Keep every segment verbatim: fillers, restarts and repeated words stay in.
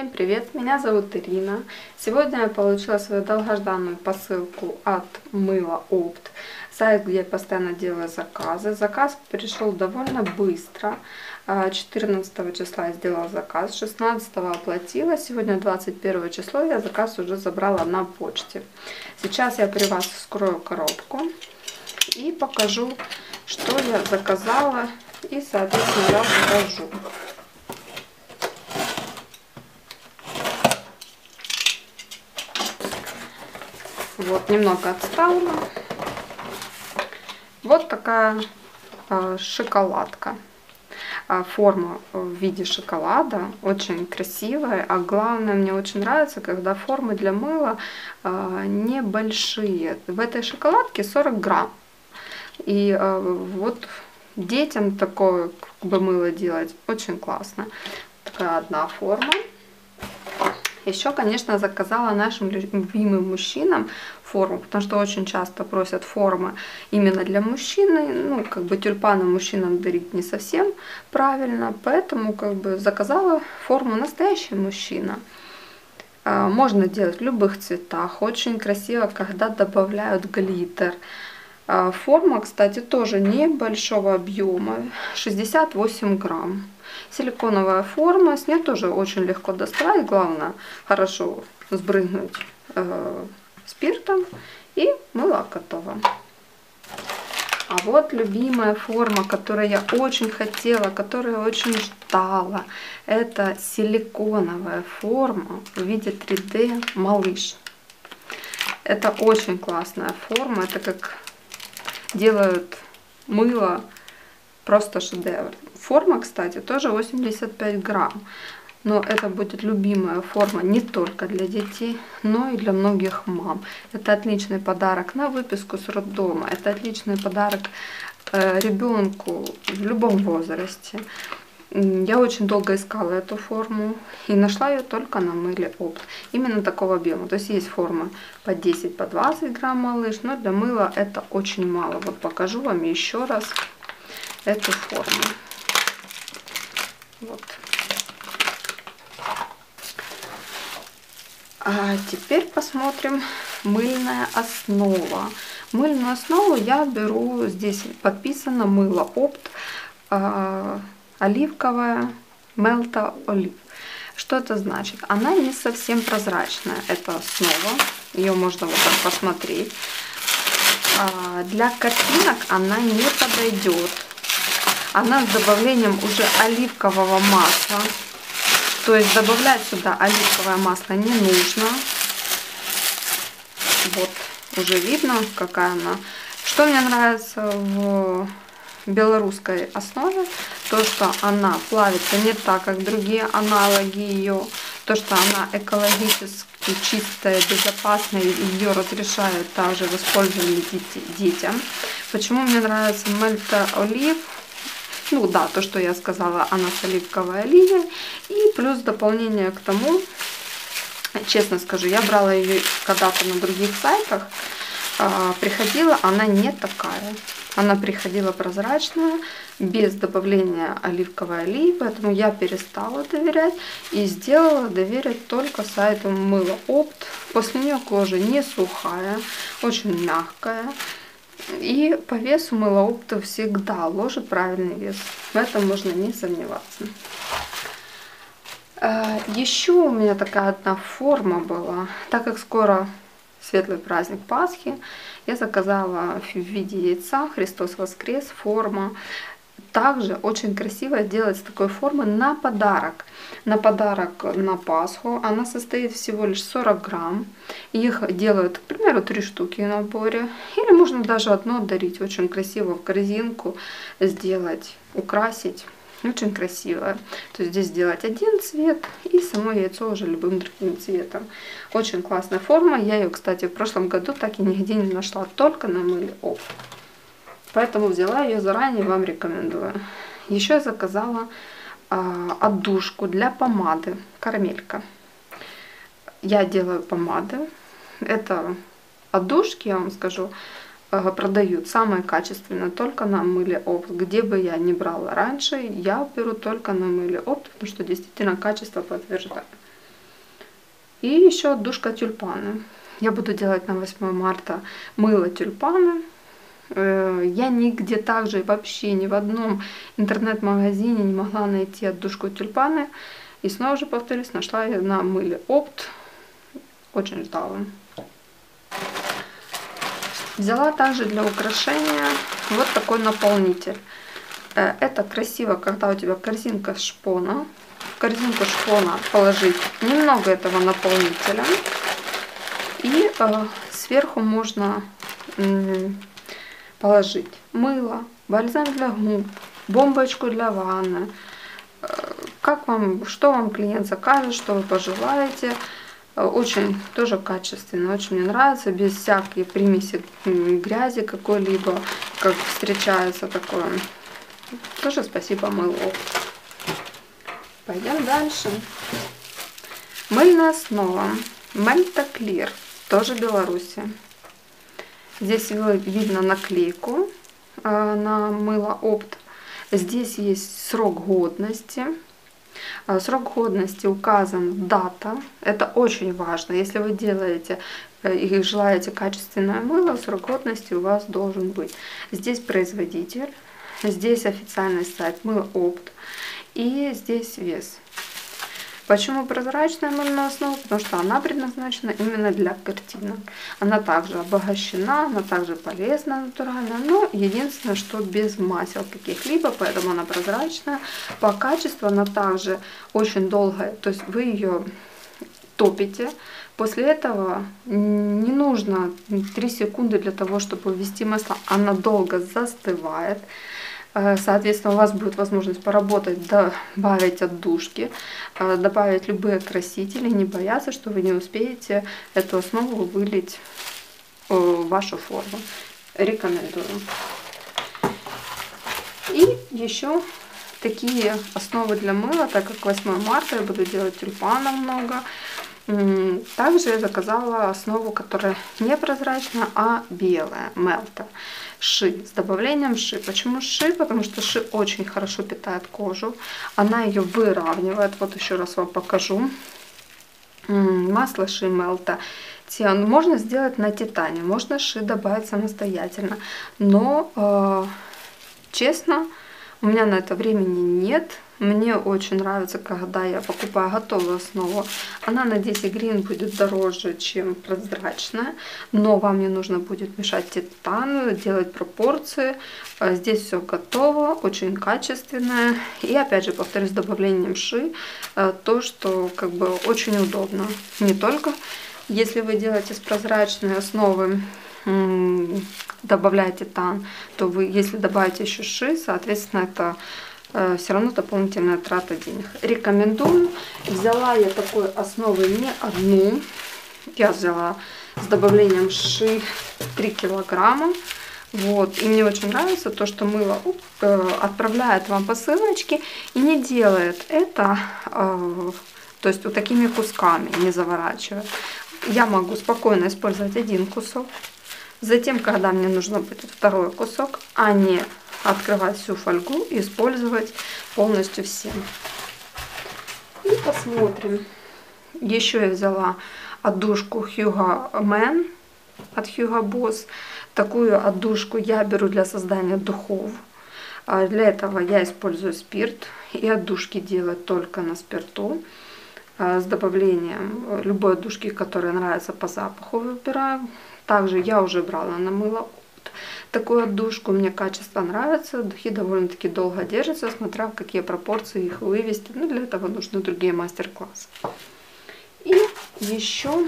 Всем привет, меня зовут Ирина. Сегодня я получила свою долгожданную посылку от Мыла Опт, сайт, где я постоянно делаю заказы. Заказ пришел довольно быстро. четырнадцатого числа я сделала заказ, шестнадцатого оплатила, сегодня двадцать первое число, я заказ уже забрала на почте. Сейчас я при вас вскрою коробку и покажу, что я заказала, и соответственно я покажу. Вот, немного отставила. Вот такая э, шоколадка. Э, форма в виде шоколада. Очень красивая. А главное, мне очень нравится, когда формы для мыла э, небольшие. В этой шоколадке сорок грамм. И э, вот детям такое как бы мыло делать очень классно. Такая одна форма. Еще, конечно, заказала нашим любимым мужчинам форму, потому что очень часто просят формы именно для мужчины. Ну, как бы тюльпаны мужчинам дарить не совсем правильно, поэтому как бы заказала форму настоящий мужчина. Можно делать в любых цветах. Очень красиво, когда добавляют глиттер. Форма, кстати, тоже небольшого объема, шестьдесят восемь грамм. Силиконовая форма, с ней тоже очень легко доставать, главное хорошо сбрызнуть э, спиртом, и мыло готово. А вот любимая форма, которую я очень хотела, которую я очень ждала, это силиконовая форма в виде три дэ малыш. Это очень классная форма, это как делают мыло, просто шедевр. Форма, кстати, тоже восемьдесят пять грамм. Но это будет любимая форма не только для детей, но и для многих мам. Это отличный подарок на выписку с роддома. Это отличный подарок э, ребенку в любом возрасте. Я очень долго искала эту форму и нашла ее только на Мыле Опт. Именно такого объема. То есть есть форма по десять, по двадцать грамм малыш, но для мыла это очень мало. Вот покажу вам еще раз эту форму. Вот. А теперь посмотрим мыльная основа. Мыльную основу я беру, здесь подписано Мыло Опт, э, оливковая Melta Olive. Что это значит? Она не совсем прозрачная, эта основа. Ее можно вот так посмотреть. А для картинок она не подойдет. Она с добавлением уже оливкового масла. То есть добавлять сюда оливковое масло не нужно. Вот уже видно, какая она. Что мне нравится в белорусской основе, то что она плавится не так, как другие аналоги ее. То, что она экологически чистая, безопасная, ее разрешают также в использовании детям. Почему мне нравится Melta Olive? Ну да, то, что я сказала, она с оливковой оливой. И плюс дополнение к тому, честно скажу, я брала ее когда-то на других сайтах, приходила она не такая. Она приходила прозрачная, без добавления оливковой оливы, поэтому я перестала доверять и сделала доверять только сайту Мыло Опт. После нее кожа не сухая, очень мягкая. И по весу Мыло Опт всегда ложит правильный вес. В этом можно не сомневаться. Еще у меня такая одна форма была. Так как скоро светлый праздник Пасхи, я заказала в виде яйца Христос воскрес форма. Также очень красиво делать с такой формы на подарок. На подарок на Пасху. Она состоит всего лишь сорок грамм. Их делают, к примеру, три штуки в наборе. Или можно даже одно дарить. Очень красиво в корзинку сделать, украсить. Очень красивая. То есть здесь сделать один цвет и само яйцо уже любым другим цветом. Очень классная форма. Я ее, кстати, в прошлом году так и нигде не нашла. Только на Мыле Опт. Поэтому взяла ее заранее, вам рекомендую. Еще я заказала э, отдушку для помады. Карамелька. Я делаю помады. Это отдушки, я вам скажу, продают самые качественные только на Мыле Опт. Где бы я ни брала раньше, я беру только на Мыле Опт, потому что действительно качество подтверждаю. И еще отдушка тюльпаны. Я буду делать на восьмое марта мыло тюльпаны. Я нигде также вообще ни в одном интернет-магазине не могла найти отдушку тюльпаны. И снова же повторюсь, нашла я на мыле Опт. Очень ждала. Взяла также для украшения вот такой наполнитель. Это красиво, когда у тебя корзинка шпона. В корзинку шпона положить немного этого наполнителя. И э, сверху можно э, положить мыло, бальзам для губ, бомбочку для ванны. Э, как вам, что вам клиент закажет, что вы пожелаете. Э, очень тоже качественно, очень мне нравится, без всякой примеси грязи какой-либо, как встречается такое. Тоже спасибо мылу. Пойдем дальше. Мыльная основа. Мельта Клир. Тоже Беларуси. Здесь видно наклейку э, на мыло Опт. Здесь есть срок годности. Э, срок годности указан дата. Это очень важно. Если вы делаете э, и желаете качественное мыло, срок годности у вас должен быть. Здесь производитель. Здесь официальный сайт мыло Опт. И здесь вес. Почему прозрачная мыльная основа? Потому что она предназначена именно для картинок. Она также обогащена, она также полезна, натуральная, но единственное, что без масел каких-либо, поэтому она прозрачная. По качеству она также очень долгая, то есть вы ее топите. После этого не нужно три секунды для того, чтобы ввести масло. Она долго застывает. Соответственно, у вас будет возможность поработать, добавить отдушки, добавить любые красители, не бояться, что вы не успеете эту основу вылить в вашу форму. Рекомендую. И еще такие основы для мыла, так как восьмое марта я буду делать тюльпанов много. Также я заказала основу, которая не прозрачная, а белая, мелта. Ши, с добавлением ши. Почему ши? Потому что ши очень хорошо питает кожу. Она ее выравнивает. Вот еще раз вам покажу. Масло ши мелта. Можно сделать на титане. Можно ши добавить самостоятельно. Но, э, честно, у меня на это времени нет. Мне очень нравится, когда я покупаю готовую основу. Она на десять гривен будет дороже, чем прозрачная. Но вам не нужно будет мешать титан, делать пропорции. Здесь все готово, очень качественное. И опять же, повторюсь, с добавлением ши. То, что как бы очень удобно. Не только если вы делаете с прозрачной основы, добавляете титан, то вы, если добавите еще ши, соответственно, это э, все равно дополнительная трата денег. Рекомендую. Взяла я такой основы не одну. Я взяла с добавлением ши три килограмма. Вот. И мне очень нравится то, что мыло э, отправляет вам посылочки и не делает это, э, то есть вот такими кусками, не заворачивая. Я могу спокойно использовать один кусок. Затем, когда мне нужно будет второй кусок, а не открывать всю фольгу и использовать полностью все. И посмотрим. Еще я взяла отдушку Hugo Man от Hugo Boss. Такую отдушку я беру для создания духов. Для этого я использую спирт. И отдушки делать только на спирту. С добавлением любой отдушки, которая нравится по запаху, выбираю. Также я уже брала на мыло такую отдушку. Мне качество нравится. Духи довольно-таки долго держатся, смотря в какие пропорции их вывести. Ну, для этого нужны другие мастер-классы. И еще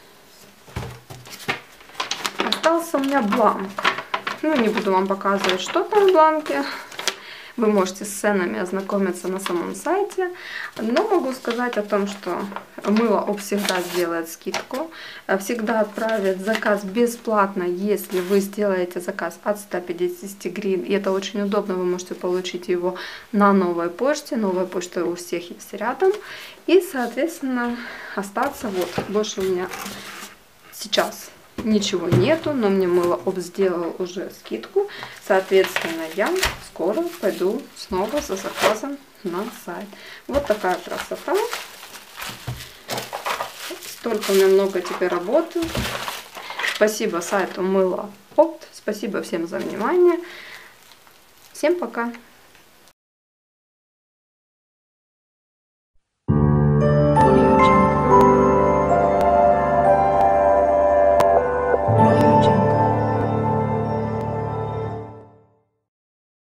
остался у меня бланк. Ну, не буду вам показывать, что там в бланке. Вы можете с ценами ознакомиться на самом сайте. Но могу сказать о том, что мыло Опт всегда сделает скидку. Всегда отправит заказ бесплатно, если вы сделаете заказ от ста пятидесяти гривен. И это очень удобно, вы можете получить его на новой почте. Новая почта у всех есть рядом. И, соответственно, остаться вот. Больше у меня сейчас ничего нету, но мне мыло Опт сделал уже скидку. Соответственно, я скоро пойду снова за заказом на сайт. Вот такая красота. Столько у меня много теперь работы. Спасибо сайту Мыло Опт. Спасибо всем за внимание. Всем пока.